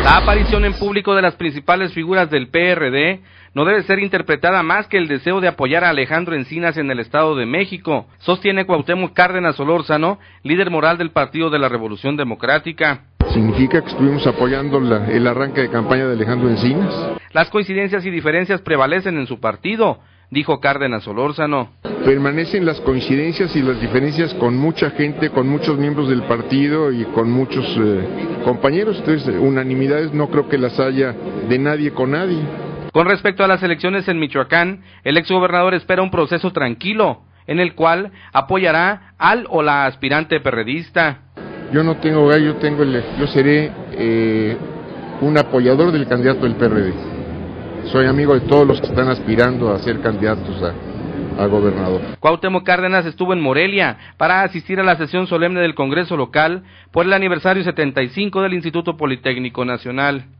La aparición en público de las principales figuras del PRD no debe ser interpretada más que el deseo de apoyar a Alejandro Encinas en el Estado de México, sostiene Cuauhtémoc Cárdenas Solórzano, líder moral del Partido de la Revolución Democrática. ¿Significa que estuvimos apoyando el arranque de campaña de Alejandro Encinas? Las coincidencias y diferencias prevalecen en su partido, dijo Cárdenas Solórzano. Permanecen las coincidencias y las diferencias con mucha gente, con muchos miembros del partido y con muchos compañeros. Entonces, unanimidades no creo que las haya de nadie con nadie. Con respecto a las elecciones en Michoacán, el exgobernador espera un proceso tranquilo, en el cual apoyará al o la aspirante perredista. Yo no tengo gallo, yo seré un apoyador del candidato del PRD. Soy amigo de todos los que están aspirando a ser candidatos a gobernador. Cuauhtémoc Cárdenas estuvo en Morelia para asistir a la sesión solemne del Congreso local por el aniversario 75 del Instituto Politécnico Nacional.